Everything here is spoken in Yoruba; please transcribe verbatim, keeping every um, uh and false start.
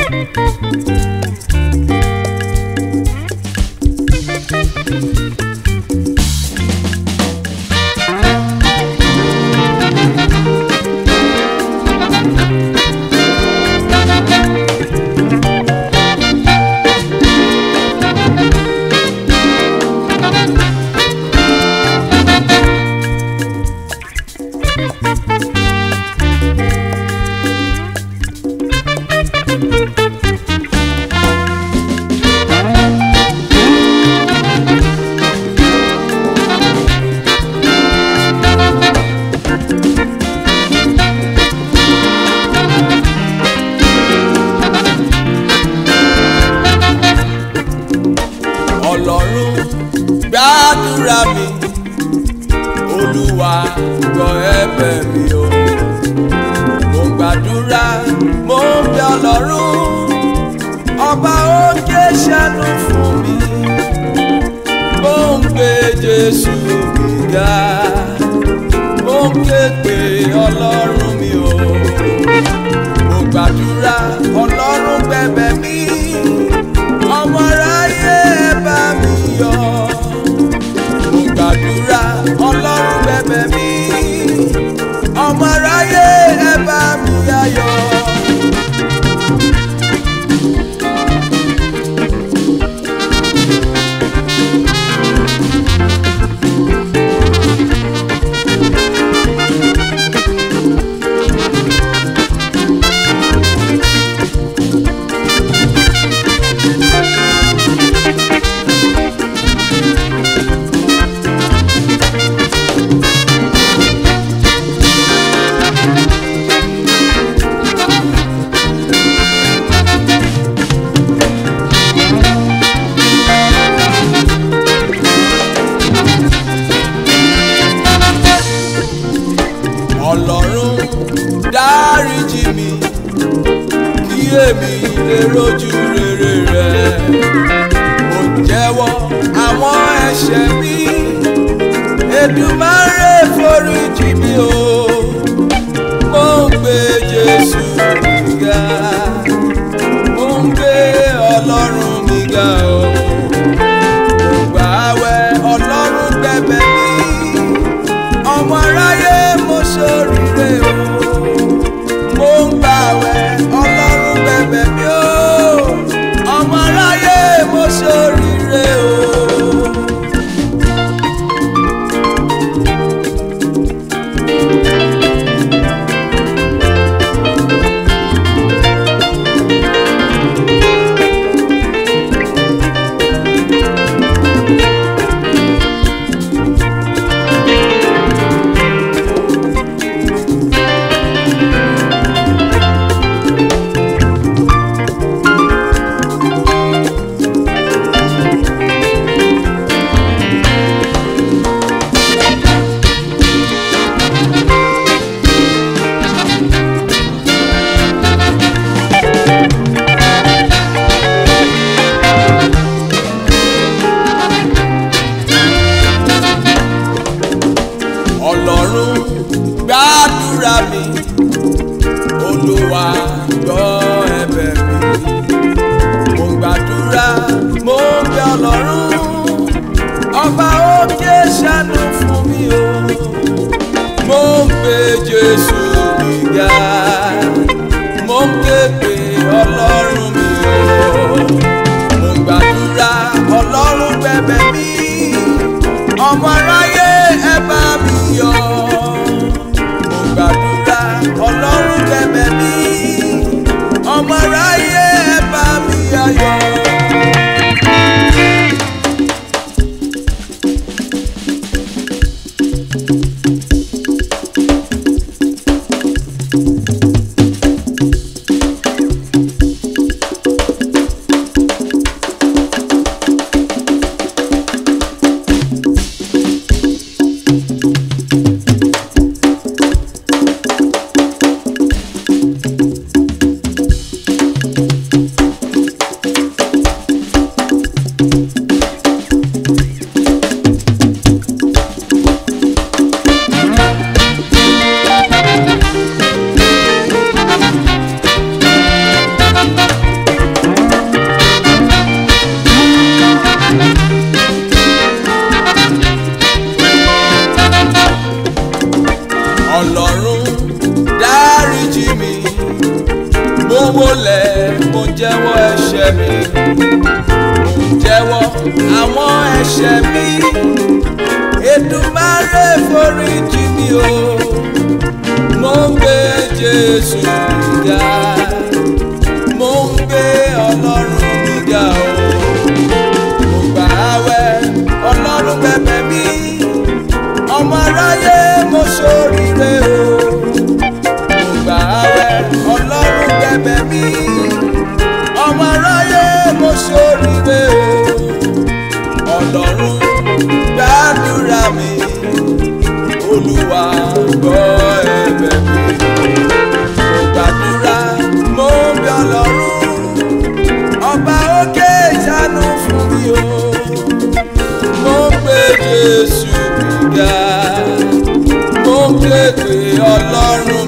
gbàdúrà mi, Olúwa gbọ́ ẹ̀bẹ̀ mi o. Mo ń gbàdúrà, mo ń bẹ̀ Ọlọ́run, ọba òkè ṣàánú fún mi. Mo ń gbé Jésù mi ga, mo ń ké pe Ọlọ́run mi o. Mo gbàdúrà, Ọlọ́run gbẹ̀bẹ̀ mi, ọmọ aráyé ẹ bá mi yọ̀. Mo gbàdúrà, Ọlọ́run gbẹ̀bẹ̀ mi, ọmọ aráyé ẹ bá mi yọ̀. Ọlọ́run dáríjì mi, kí èmi lè rojú rere rẹ̀. Mo jẹ́wọ́ àwọn ẹ̀ṣẹ̀ mi, Èdùmàrè foríjì mi o. Mo ń gbé Jésù mi ga, mo ń gbé Ọlọ́run mi ga o. Mo gbààwẹ̀, Ọlọ́run gbẹ̀bẹ̀ mi, ọmọ aráyé mo ṣoríire o. Mo ń gbààwẹ̀, Ọlọ́run gbẹ̀bẹ̀ mi o, ọmọ aráyé mo ṣoríire o. Ọlọ́run gbàdúrà mi, Olúwa gbọ́ ẹ̀bẹ̀ mi. Mo ń gbàdúrà, mo ń bẹ̀ Ọlọ́run, ọba òkè ṣàánú fún mi o. Mo ń gbé Jésù mi ga, mo ń ké pe Ọlọ́run mi o. Mo ń gbàdúrà, Ọlọ́run gbẹ̀bẹ̀ mi, ọmọ aráyé ẹ bá mi yọ̀. Mo gbàdúrà, Ọlọ́run gbẹ̀bẹ̀ mi, ọmọ aráyé ẹ bá mi yọ̀. mo wólẹ̀ mo jẹ́wọ́ ẹ̀ṣẹ̀ mi, mo jẹ́wọ́ àwọn ẹ̀ṣẹ̀ mi. Èdùmàrè foríjì mi o, mo ń gbé Jésù ga, mo ń gbé Ọlọ́run mi ga o. Mo gbà àwẹ̀ Ọlọ́run bẹ̀bẹ̀ mi, ọmọ aráyé mo ṣoríire o. Mo gbà àwẹ̀ Ọlọ́run bẹ̀bẹ̀ mi, ọmọ aráyé mo ṣoríire o. Ọlọ́run gbàdúrà mi, Olúwa gbọ́ ẹ̀bẹ̀ mi. Mo gbàdúrà mo ń bẹ̀ Ọlọ́run, ọba òkè ìṣàánú fún mi o. Mo ń gbé Jésù ga, mo ń ké pe Ọlọ́run